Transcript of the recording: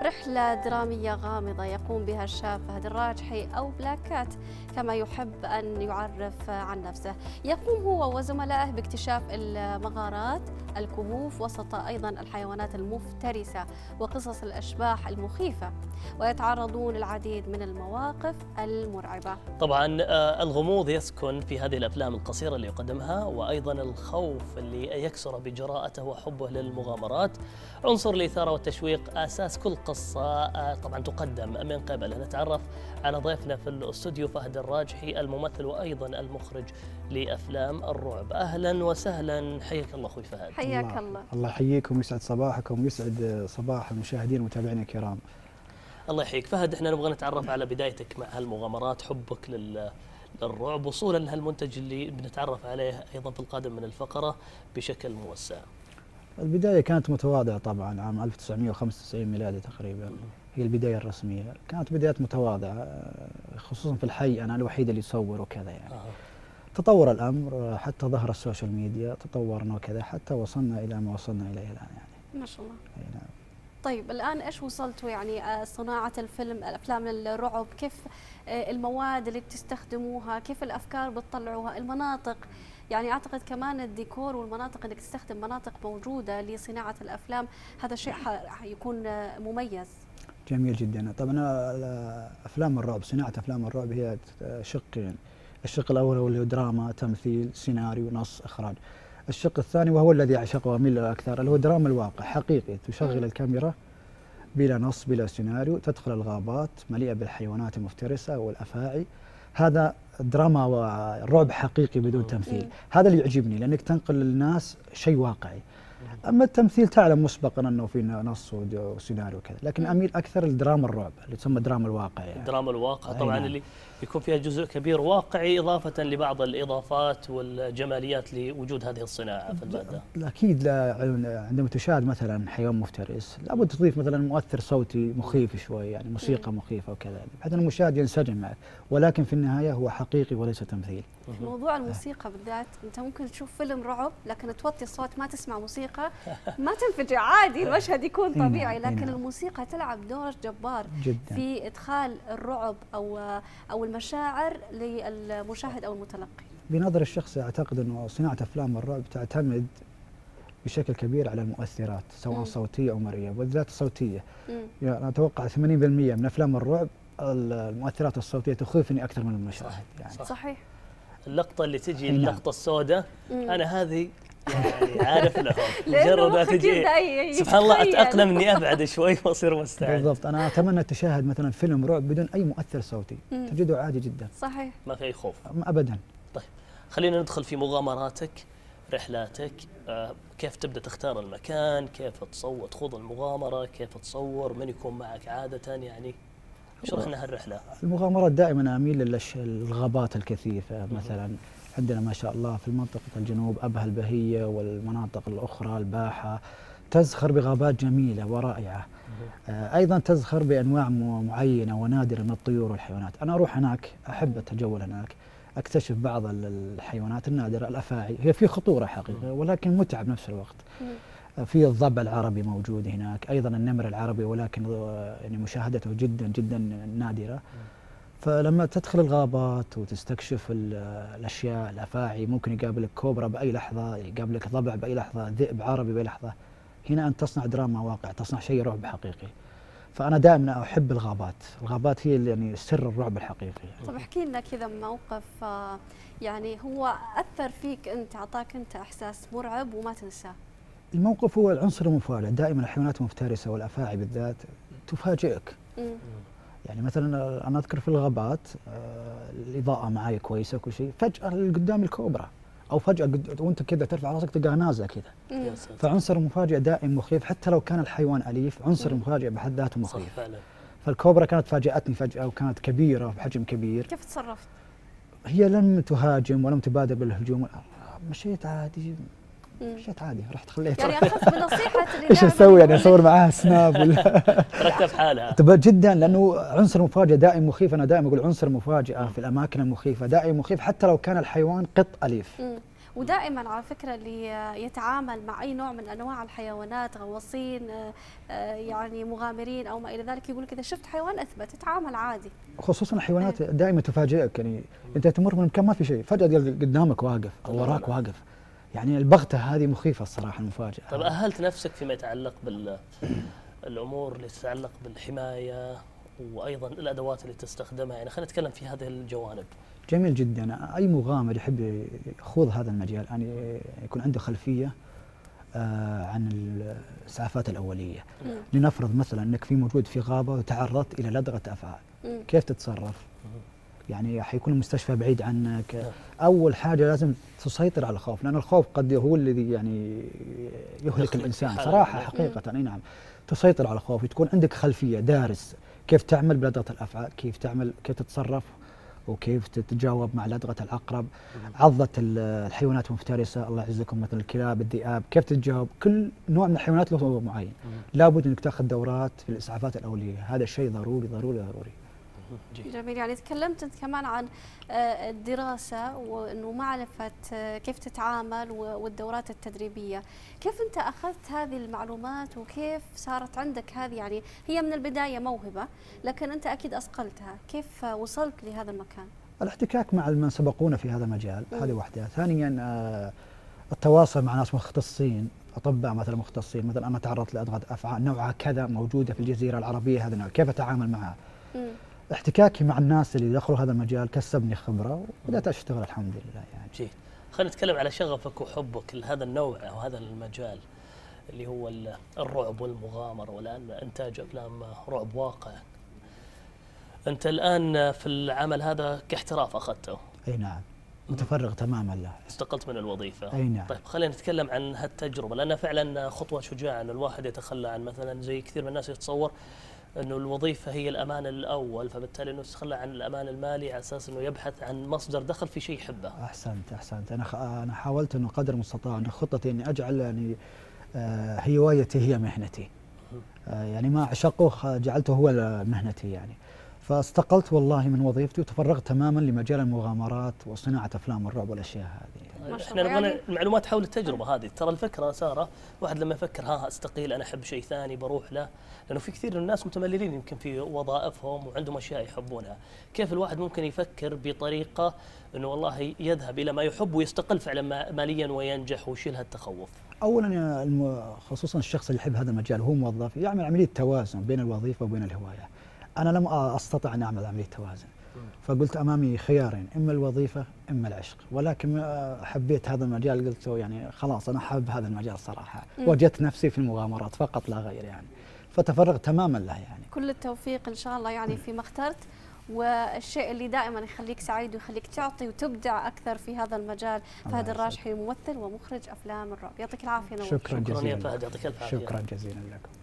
رحلة درامية غامضة يقوم بها الشاب فهد الراجحي أو بلاكات كما يحب أن يعرف عن نفسه. يقوم هو وزملائه باكتشاف المغارات، الكهوف، وسط أيضا الحيوانات المفترسة وقصص الأشباح المخيفة، ويتعرضون للعديد من المواقف المرعبة. طبعا الغموض يسكن في هذه الأفلام القصيرة اللي يقدمها، وأيضا الخوف اللي يكسر بجراءته وحبه للمغامرات. عنصر الإثارة والتشويق أساس كل قصة طبعا تقدم من قبله. نتعرف على ضيفنا في الاستوديو فهد الراجحي، الممثل وأيضا المخرج لأفلام الرعب. أهلا وسهلا، حياك الله أخوي فهد. حياك الله. الله يحييكم ويسعد صباحكم ويسعد صباح المشاهدين والمتابعين الكرام. الله يحييك فهد، احنا نبغى نتعرف على بدايتك مع هالمغامرات، حبك للرعب، وصولا لهالمنتج اللي بنتعرف عليه ايضا في القادم من الفقره بشكل موسع. البداية كانت متواضعة طبعا، عام 1995 ميلادي تقريبا هي البداية الرسمية. كانت بدايات متواضعة خصوصا في الحي، أنا الوحيد اللي يصور وكذا يعني. تطور الأمر حتى ظهر السوشيال ميديا، تطورنا وكذا حتى وصلنا إلى ما وصلنا إليه الآن يعني. ما شاء الله. نعم. طيب الآن إيش وصلتوا يعني صناعة الأفلام الرعب، كيف المواد اللي بتستخدموها، كيف الأفكار بتطلعوها، المناطق، يعني أعتقد كمان الديكور والمناطق إنك تستخدم مناطق موجودة لصناعة الأفلام، هذا شيء حيكون مميز. جميل جدا. طبعا أفلام الرعب، صناعة أفلام الرعب هي شقين. الشق الأول هو اللي دراما، تمثيل، سيناريو، نص، إخراج. الشق الثاني وهو الذي أعشقه وأميل له أكثر اللي هو دراما الواقع، حقيقي تشغل الكاميرا بلا نص بلا سيناريو، تدخل الغابات مليئة بالحيوانات المفترسة والأفاعي. هذا دراما ورعب حقيقي بدون تمثيل. هذا اللي يعجبني لأنك تنقل للناس شيء واقعي. أما التمثيل تعلم مسبقا أنه في نص وسيناريو وكذا، لكن أميل أكثر لدراما الرعب اللي تسمى دراما الواقع يعني. دراما الواقع طبعا اللي يكون فيها جزء كبير واقعي إضافة لبعض الإضافات والجماليات لوجود هذه الصناعة في المادة. أكيد عندما تشاهد مثلا حيوان مفترس لابد تضيف مثلا مؤثر صوتي مخيف شوي، يعني موسيقى مخيفة وكذا بحيث أن المشاهد ينسجم معك، ولكن في النهاية هو حقيقي وليس تمثيل. في موضوع الموسيقى بالذات، أنت ممكن تشوف فيلم رعب لكن توطي الصوت ما تسمع موسيقى ما تنفجع عادي، المشهد يكون طبيعي، لكن الموسيقى تلعب دور جبار جدا في إدخال الرعب أو المشاعر للمشاهد أو المتلقي. بنظر الشخصي أعتقد أنه صناعة أفلام الرعب تعتمد بشكل كبير على المؤثرات سواء صوتية أو مرئية، وبالذات الصوتية. يعني أنا أتوقع 80% من أفلام الرعب المؤثرات الصوتية تخيفني أكثر من المشاهد يعني. صحيح. اللقطة اللي تجي اللقطة السوداء أنا هذه يعني عارف لهم، مجرد ما تجي سبحان الله أتأقلم إني أبعد شوي وأصير مستعد. بالضبط. أنا أتمنى تشاهد مثلا فيلم رعب بدون أي مؤثر صوتي تجده عادي جدا. صحيح. ما في أي خوف أبدا. طيب خلينا ندخل في مغامراتك، رحلاتك، كيف تبدأ تختار المكان، كيف تخوض المغامرة، كيف تصور، من يكون معك عادة يعني. اشرح لنا هالرحلة. المغامرات دائما أميل للغابات الكثيفة مثلا. عندنا ما شاء الله في منطقة الجنوب أبها البهية والمناطق الأخرى الباحة تزخر بغابات جميلة ورائعة. أيضا تزخر بأنواع معينة ونادرة من الطيور والحيوانات. أنا أروح هناك أحب أتجول هناك، أكتشف بعض الحيوانات النادرة الأفاعي، هي في خطورة حقيقة ولكن متعة بنفس الوقت. في الضبع العربي موجود هناك، أيضا النمر العربي ولكن يعني مشاهدته جدا جدا نادرة. فلما تدخل الغابات وتستكشف الأشياء الأفاعي، ممكن يقابلك كوبرا بأي لحظة، يقابلك ضبع بأي لحظة، ذئب عربي بأي لحظة. هنا أنت تصنع دراما واقع، تصنع شيء رعب حقيقي. فأنا دائما أحب الغابات، الغابات هي يعني سر الرعب الحقيقي. طب احكي لنا كذا موقف يعني هو أثر فيك أنت، أعطاك أنت إحساس مرعب وما تنساه. الموقف هو العنصر المفاجئ. دائما الحيوانات المفترسة والأفاعي بالذات تفاجئك. يعني مثلا أنا أذكر في الغابات الإضاءة معي كويسة وكل شيء، فجأة قدام الكوبرا أو فجأة وأنت كذا ترفع راسك تلقاها نازلة كذا. فعنصر المفاجئ دائم مخيف، حتى لو كان الحيوان أليف عنصر المفاجئ بحد ذاته مخيف. فالكوبرا كانت فاجأتني فجأة وكانت كبيرة بحجم كبير. كيف تصرفت؟ هي لم تهاجم ولم تبادر بالهجوم، مشيت عادي. مشيت عادي، رحت خليتها. يعني اخذت بنصيحه اللي ايش اسوي يعني؟ اصور معاها سناب ولا تركتها في حالها جدا، لانه عنصر المفاجاه دائم مخيف. انا دائما اقول عنصر المفاجاه في الاماكن المخيفه دائما مخيف حتى لو كان الحيوان قط اليف. ودائما على فكرة اللي يتعامل مع أي نوع من أنواع الحيوانات، غواصين يعني مغامرين أو ما إلى ذلك، يقول لك إذا شفت حيوان أثبت اتعامل عادي. خصوصا الحيوانات دائما تفاجئك، يعني أنت تمر من مكان ما في شيء، فجأة قدامك واقف أو وراك واقف. يعني البغتة هذه مخيفة الصراحة، المفاجأة. طيب أهلت نفسك فيما يتعلق بالأمور اللي تتعلق بالحماية وأيضا الأدوات اللي تستخدمها؟ يعني خلينا نتكلم في هذه الجوانب. جميل جدا. أي مغامر يحب يخوض هذا المجال يعني يكون عنده خلفية عن الإسعافات الأولية. لنفرض مثلا أنك موجود في غابة وتعرضت إلى لدغة أفعال، كيف تتصرف؟ يعني حيكون المستشفى بعيد عنك. أول حاجة لازم تسيطر على الخوف، لأن الخوف قد هو الذي يعني يهلك الإنسان صراحة حقيقة. أي نعم، تسيطر على الخوف، تكون عندك خلفية، دارس كيف تعمل بلدغة الأفعال، كيف تتصرف وكيف تتجاوب مع لدغة العقرب، عضة الحيوانات المفترسة الله يعزكم مثل الكلاب، الذئاب، كيف تتجاوب. كل نوع من الحيوانات له معين. لابد أنك تأخذ دورات في الإسعافات الأولية، هذا الشيء ضروري ضروري ضروري. جميل. يعني تكلمت انت كمان عن الدراسه وانه معرفه كيف تتعامل والدورات التدريبيه، كيف انت اخذت هذه المعلومات وكيف صارت عندك هذه؟ يعني هي من البدايه موهبه لكن انت اكيد اصقلتها، كيف وصلت لهذا المكان؟ الاحتكاك مع من سبقونا في هذا المجال، هذه واحده. ثانيا التواصل مع ناس مختصين، اطباء مثلا مختصين، مثلا انا تعرضت لادغه افعال نوعها كذا موجوده في الجزيره العربيه، هذا كيف اتعامل معها؟ احتكاكي مع الناس اللي دخلوا هذا المجال كسبني خبره وبدات اشتغل الحمد لله يعني. جيد. خلينا نتكلم على شغفك وحبك لهذا النوع او هذا المجال اللي هو الرعب والمغامره، والان انتاج افلام رعب واقع. انت الان في العمل هذا كاحتراف اخذته؟ اي نعم، متفرغ تماما له. استقلت من الوظيفه. اي نعم. طيب خلينا نتكلم عن هالتجربه، لانها فعلا خطوه شجاعه ان الواحد يتخلى عن مثلا زي كثير من الناس يتصور انه الوظيفه هي الامان الاول، فبالتالي انه يتخلى عن الامان المالي على اساس انه يبحث عن مصدر دخل في شيء يحبه. احسنت. انا حاولت انه قدر المستطاع ان خطتي اني اجعل يعني هوايتي هي مهنتي. يعني ما اعشقه جعلته هو مهنتي يعني. فاستقلت والله من وظيفتي وتفرغت تماما لمجال المغامرات وصناعه افلام الرعب والاشياء هذه. احنا نبغى المعلومات حول التجربه هذه. ترى الفكره ساره، واحد لما يفكر استقيل، انا احب شيء ثاني بروح له، لانه في كثير من الناس متمللين يمكن في وظائفهم وعندهم اشياء يحبونها. كيف الواحد ممكن يفكر بطريقه انه والله يذهب الى ما يحب ويستقل فعلا ماليا وينجح ويشيل هالتخوف؟ اولا خصوصا الشخص اللي يحب هذا المجال وهو موظف يعمل عمليه توازن بين الوظيفه وبين الهوايه. انا لم استطع ان اعمل عمليه توازن، فقلت امامي خيارين، اما الوظيفه اما العشق، ولكن حبيت هذا المجال، قلت يعني خلاص انا حابب هذا المجال صراحه. وجدت نفسي في المغامرات فقط لا غير يعني، فتفرغت تماما له يعني. كل التوفيق ان شاء الله يعني فيما اخترت، والشيء اللي دائما يخليك سعيد ويخليك تعطي وتبدع اكثر في هذا المجال. فهد الراجحي ممثل ومخرج افلام الرعب، يعطيك العافيه. شكرا جزيلا. يا فهد، يعطيك الف عافيه. شكرا جزيلا لكم.